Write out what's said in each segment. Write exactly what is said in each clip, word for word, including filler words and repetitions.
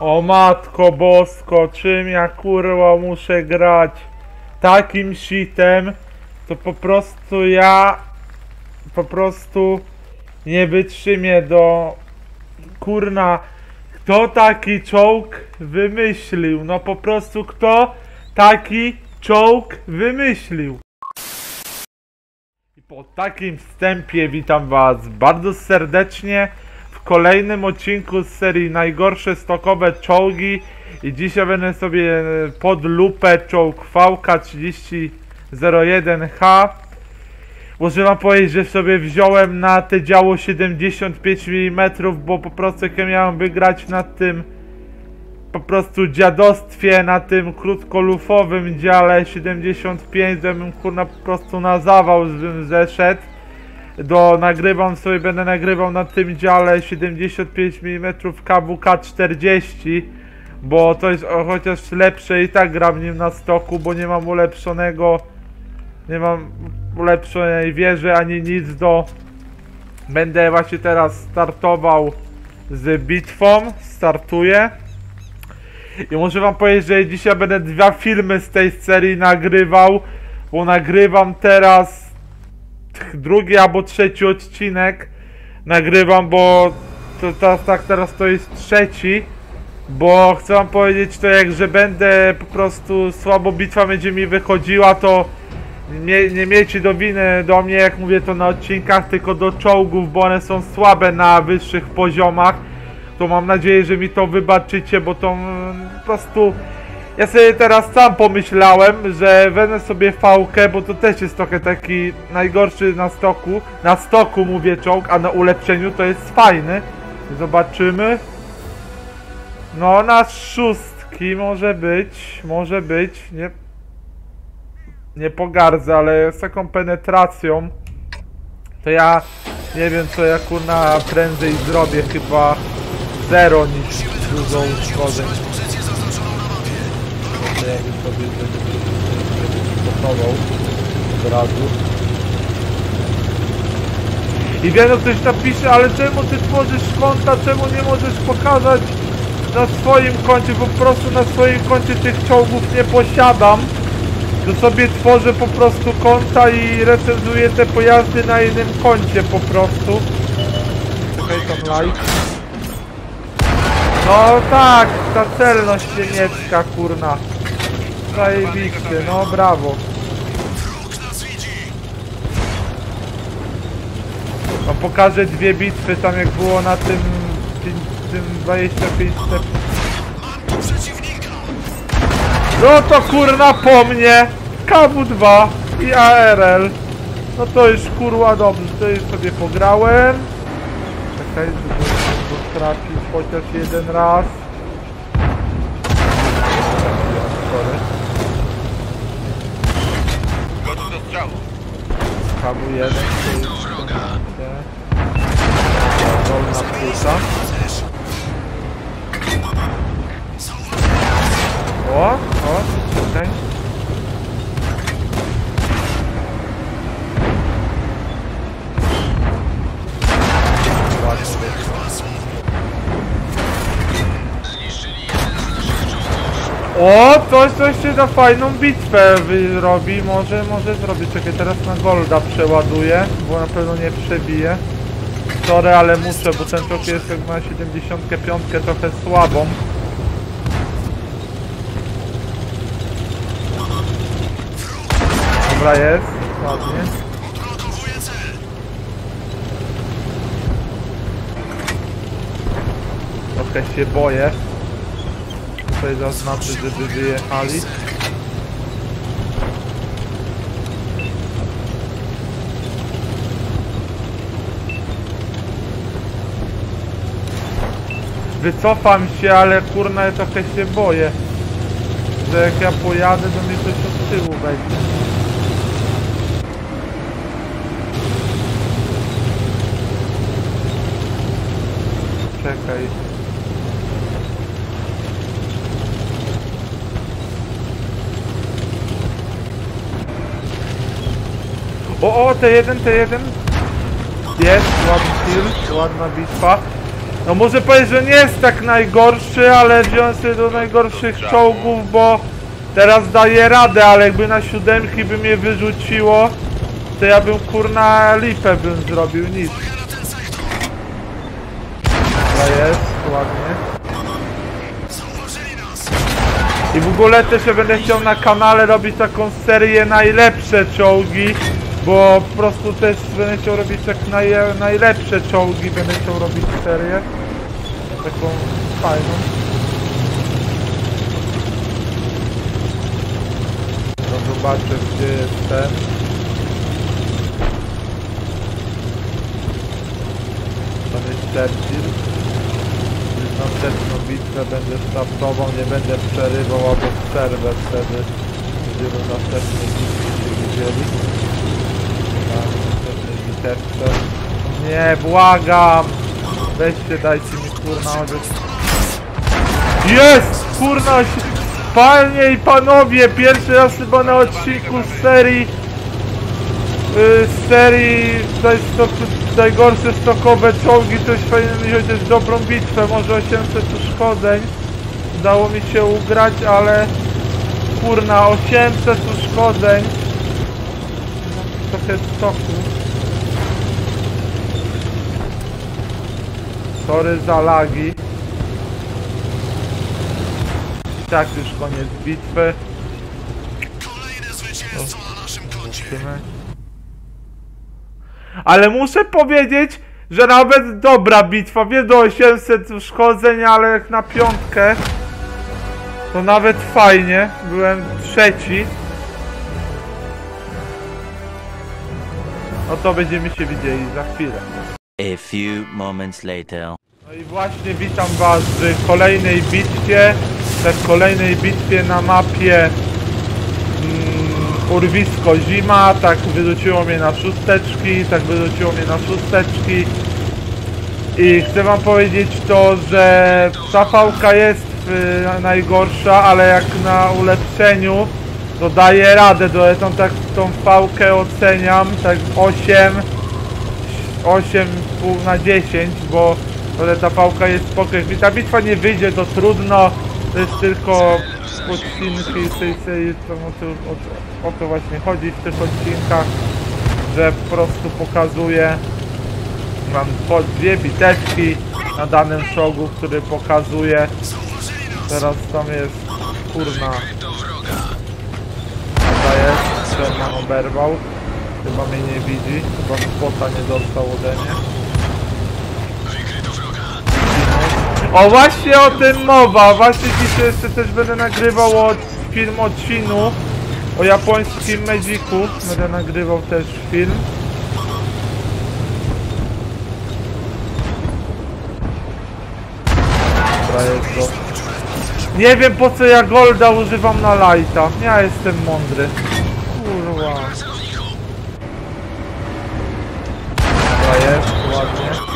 O matko bosko, czym ja kurwa muszę grać takim shitem, to po prostu ja po prostu nie wytrzymię do kurna. Kto taki czołg wymyślił? No po prostu kto taki czołg wymyślił? I po takim wstępie witam was bardzo serdecznie w kolejnym odcinku z serii Najgorsze stokowe czołgi. I dzisiaj będę sobie pod lupę czołg V K trzydzieści zero jeden H. Muszę wam powiedzieć, że sobie wziąłem na te działo siedemdziesiąt pięć milimetrów, bo po prostu jak ja miałem wygrać na tym po prostu dziadostwie, na tym krótkolufowym dziale siedemdziesiąt pięć, żebym kurna po prostu na zawał bym zeszedł. Do nagrywam sobie, będę nagrywał na tym dziale siedemdziesiąt pięć milimetrów K W K czterdzieści, bo to jest o, chociaż lepsze i tak gram nim na stoku, bo nie mam ulepszonego, nie mam ulepszonej wieży ani nic do... Będę właśnie teraz startował z bitwą, startuję. I muszę wam powiedzieć, że dzisiaj będę dwa filmy z tej serii nagrywał, bo nagrywam teraz drugi albo trzeci odcinek. Nagrywam, bo to, to, tak teraz to jest trzeci. Bo chcę wam powiedzieć to, jak że będę po prostu słabo bitwa będzie mi wychodziła, to nie, nie miejcie do winy do mnie, jak mówię to na odcinkach, tylko do czołgów, bo one są słabe na wyższych poziomach. To mam nadzieję, że mi to wybaczycie, bo to po prostu... Ja sobie teraz sam pomyślałem, że wezmę sobie V-kę, bo to też jest trochę taki najgorszy na stoku. Na stoku mówię czołg, a na ulepszeniu to jest fajny. Zobaczymy. No na szóstki może być, może być, nie... Nie pogardzę, ale z taką penetracją to ja nie wiem, co ja kurna prędzej zrobię, chyba zero niż dużo uszkodzeń. To ja bym sobie gotował od razu. I wiem, że ktoś napisze, ale czemu ty tworzysz konta, czemu nie możesz pokazać na swoim koncie, bo po prostu na swoim koncie tych czołgów nie posiadam. To sobie tworzę po prostu konta i recenzuję te pojazdy na innym koncie po prostu. Czekaj tam like. No tak, ta celność niemiecka kurna. Zajebiście, no brawo. No pokażę dwie bitwy tam jak było na tym, tym dwadzieścia pięć step. No to kurna po mnie K W dwa i A R L. No to już kurwa dobrze, to już sobie pograłem. Czekaj, żeby go trafić chociaż jeden raz. Sorry. Gotów do strzału. K W jeden to już wolna płuca. O, o, czekaj. O, coś, coś się za fajną bitwę robi. Może, może zrobić. Czekaj, teraz na golda przeładuję, bo na pewno nie przebiję. Sorry, ale muszę, bo ten czołg jest jak na siedemdziesiąt pięć trochę słabą. Dobra, jest, ładnie. Trochę się boję. Tutaj zaznaczę, żeby wyjechali. Wycofam się, ale kurna trochę się boję, że jak ja pojadę, to mnie coś od tyłu weźmie. Czekaj. O, o, T jeden, T jeden. Jest, ładny kill, ładna bitwa. No muszę powiedzieć, że nie jest tak najgorszy, ale wziąłem sobie do najgorszych czołgów, bo teraz daję radę, ale jakby na siódemki by mnie wyrzuciło, to ja bym kurna lipę bym zrobił, nic. To jest, ładnie. I w ogóle też ja będę chciał na kanale robić taką serię najlepsze czołgi, bo po prostu też będę chciał robić tak naj, najlepsze czołgi, będę chciał robić serię. Taką fajną. No zobaczę, gdzie jest ten. Tam jest Churchill. Następną bitwę będę startował, nie będę przerywał albo przerwę wtedy. Będziemy w następnej bitwie się widzieli. Tak, w następnej bitewce. Nie, błagam! Weźcie, dajcie mi kurna odejść. Jest! Kurna! Panie i panowie! Pierwszy raz chyba na odcinku z serii z serii stok, najgorsze stokowe czołgi, coś fajnego mi chociaż dobrą bitwę, może osiemset uszkodzeń udało mi się ugrać, ale kurna, osiemset uszkodzeń, trochę stoku. Sorry za lagi. Tak, już koniec bitwy. Kolejne zwycięstwo na naszym koncie. Ale muszę powiedzieć, że nawet dobra bitwa, wiem do osiemset uszkodzeń, ale jak na piątkę to nawet fajnie, byłem trzeci. No to będziemy się widzieli za chwilę. A few moments later. No i właśnie witam was w kolejnej bitwie, tak w kolejnej bitwie na mapie Urwisko Zima, tak wyrzuciło mnie na szósteczki, tak wyrzuciło mnie na szósteczki i chcę wam powiedzieć to, że ta fałka jest y, najgorsza, ale jak na ulepszeniu to daje radę, to tą, tak, tą fałkę oceniam tak osiem, osiem i pół na dziesięć, bo ale ta fałka jest spoko. Jak mi ta bitwa nie wyjdzie, to trudno, to jest tylko odcinki z tej serii, o, o to właśnie chodzi w tych odcinkach, że po prostu pokazuję, mam po dwie bitewki na danym czołgu, który pokazuje. Teraz tam jest, kurna, to jest, Sherman oberwał, chyba mnie nie widzi, chyba spota nie dostał ode mnie. O, właśnie o tym mowa, właśnie dzisiaj jeszcze też będę nagrywał od, film o Chinu, o japońskim Magicu, będę nagrywał też film. Dobra, jest to. Nie wiem po co ja golda używam na lighta, ja jestem mądry. Kurwa. Dobra, jest, ładnie.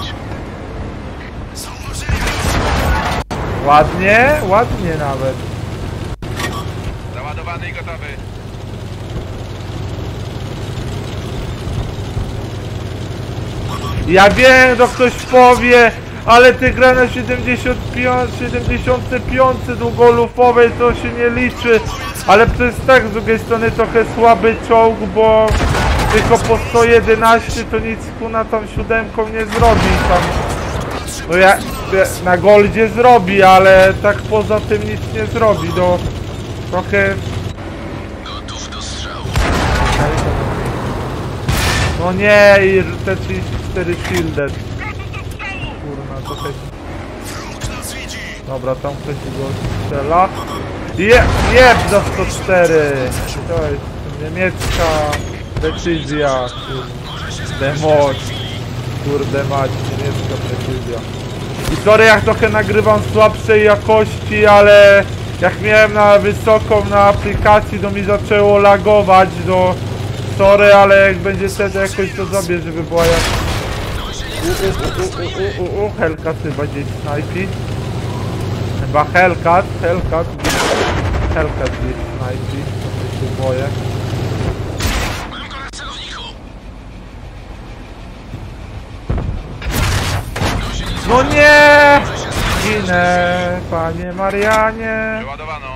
Ładnie, ładnie nawet. Załadowany i gotowy. Ja wiem, że ktoś powie, ale ty gra na siedemdziesiąt pięć długolufowej, to się nie liczy. Ale to jest tak z drugiej strony trochę słaby czołg, bo tylko po sto jedenaście to nic kuna tam siódemką nie zrobi tam. No ja na goldzie zrobi, ale tak poza tym nic nie zrobi, no trochę... Gotów do strzału. No nie, i te trzydzieści cztery shielded. Kurna, trochę... Dobra, tam ktoś go strzela. Je, jeb za sto cztery! To jest niemiecka decyzja. Kurde moc. Kurde mać, niemiecka decyzja. I sorry, jak trochę nagrywam słabszej jakości, ale jak miałem na wysoką na aplikacji, to mi zaczęło lagować, do sorry, ale jak będzie wtedy jakoś to zrobię, żeby była jak... U, u, u, u, u, Hellcat chyba gdzieś snajpi. Chyba Hellcat, Hellcat, Hellcat gdzieś snajpi, to się boję. No nie! Ginę, panie Marianie. Przeładowano.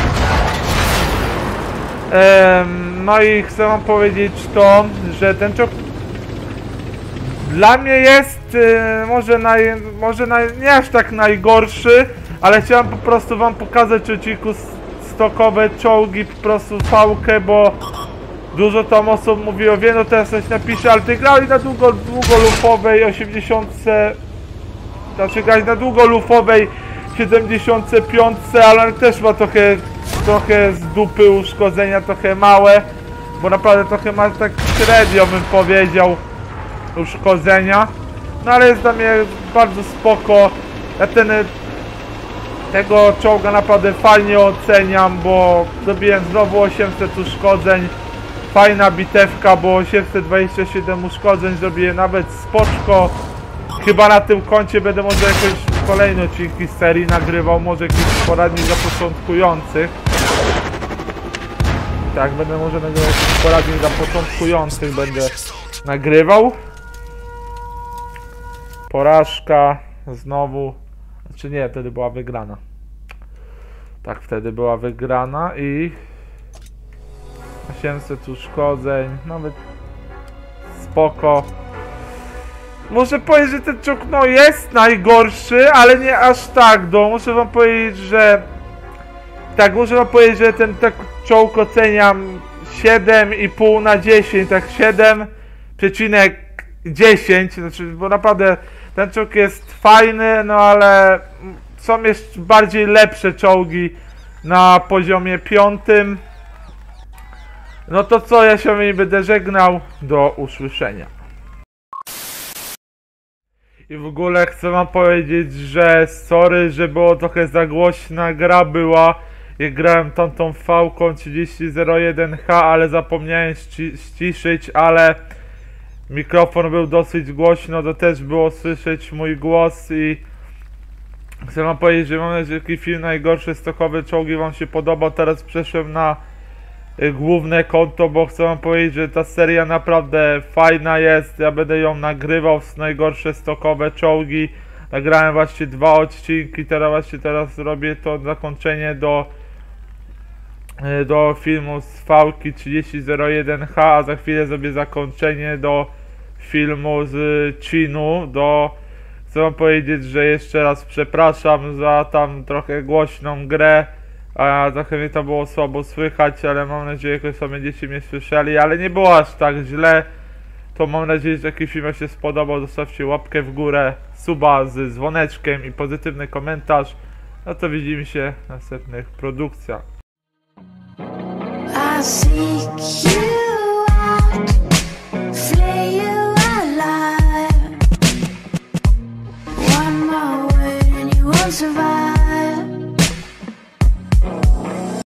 Ehm, no i chcę wam powiedzieć to, że ten czołg dla mnie jest e, może, naj, może naj, nie aż tak najgorszy, ale chciałem po prostu wam pokazać w odcinku stokowe czołgi, po prostu fałkę, bo dużo tam osób mówiło, wie, no teraz coś napisze, ale ty grali na długo, długolufowej osiemdziesiątce, znaczy grać na długolufowej siedemdziesiątce pięć, ale on też ma trochę, trochę z dupy uszkodzenia, trochę małe, bo naprawdę trochę ma tak średnio, bym powiedział, uszkodzenia, no ale jest dla mnie bardzo spoko. Ja ten tego czołga naprawdę fajnie oceniam, bo zrobiłem znowu osiemset uszkodzeń. Fajna bitewka, bo osiemset dwadzieścia siedem uszkodzeń zrobiłem nawet spoczko. Chyba na tym koncie będę może jakieś kolejne odcinki z serii nagrywał, może jakiś poradnik dla początkujących. Tak, będę może nagrywał jakiś poradnik dla początkujących, będę nagrywał. Porażka znowu, znaczy nie, wtedy była wygrana. Tak, wtedy była wygrana i osiemset uszkodzeń, nawet spoko. Muszę powiedzieć, że ten czołg no jest najgorszy, ale nie aż tak, do. Muszę wam powiedzieć, że tak, muszę wam powiedzieć, że ten tak czołg oceniam siedem i pół na dziesięć, tak siedem przecinek dziesięć, znaczy, bo naprawdę ten czołg jest fajny, no ale są jeszcze bardziej lepsze czołgi na poziomie piątym. No to co, ja się nie będę żegnał, do usłyszenia. I w ogóle chcę wam powiedzieć, że sorry, że było trochę za głośna gra była. Ja grałem tamtą fałką trzydzieści zero jeden H, ale zapomniałem ści ściszyć, ale mikrofon był dosyć głośno, to też było słyszeć mój głos i chcę wam powiedzieć, że mam nadzieję, że taki film najgorsze stokowe czołgi wam się podobał. Teraz przeszłem na y, główne konto, bo chcę wam powiedzieć, że ta seria naprawdę fajna jest. Ja będę ją nagrywał z najgorsze stokowe czołgi. Nagrałem właśnie dwa odcinki, teraz właśnie teraz robię to zakończenie do y, do filmu z fałki trzydzieści zero jeden H, a za chwilę zrobię zakończenie do filmu z Chinu. Do chcę wam powiedzieć, że jeszcze raz przepraszam za tam trochę głośną grę, a trochę mnie to było słabo słychać, ale mam nadzieję, że sobie będziecie mnie słyszeli, ale nie było aż tak źle. To mam nadzieję, że taki film wam się spodobał. Zostawcie łapkę w górę, suba z dzwoneczkiem i pozytywny komentarz. No to widzimy się w następnych produkcjach. I seek you.